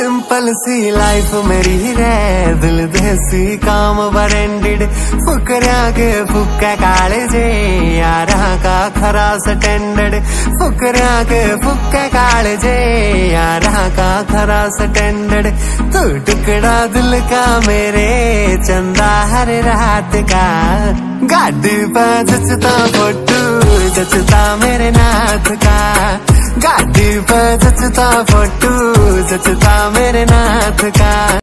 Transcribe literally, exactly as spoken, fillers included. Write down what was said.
Simple सी life मेरी रे, दिल देसी काम बरेंडेड, फुकरिया के फुक्का काले जे, यारा का खरा स्टैंडर्ड, फुकरिया के फुक्का काले जे, यारा का खरा स्टैंडर्ड। तू टुकड़ा दिल का मेरे, चंदा हर रात का, गाड़ी पे जचता फोटू, जचता मेरे नाथ का, गाड़ी पे जचता फोटू, जचता मेरे नाथ का।